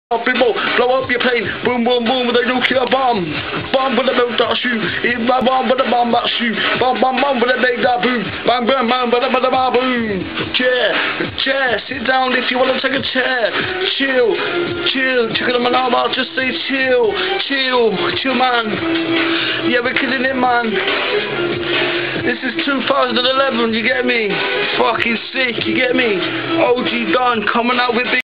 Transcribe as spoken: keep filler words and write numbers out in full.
People, blow up your plane, boom boom boom with a nuclear bomb. Bomb with a boom that shoot, hit my bomb with a bomb that shoot. Bomb bomb bomb with a big that boom. Bang bang bang with a with a boom. Chair, chair, sit down if you want to take a chair. Chill, chill, chicken on my arm, I'll just say chill, chill, chill man. Yeah, we're killing it man. This is two thousand eleven, you get me? Fucking sick, you get me? O G Don coming out with big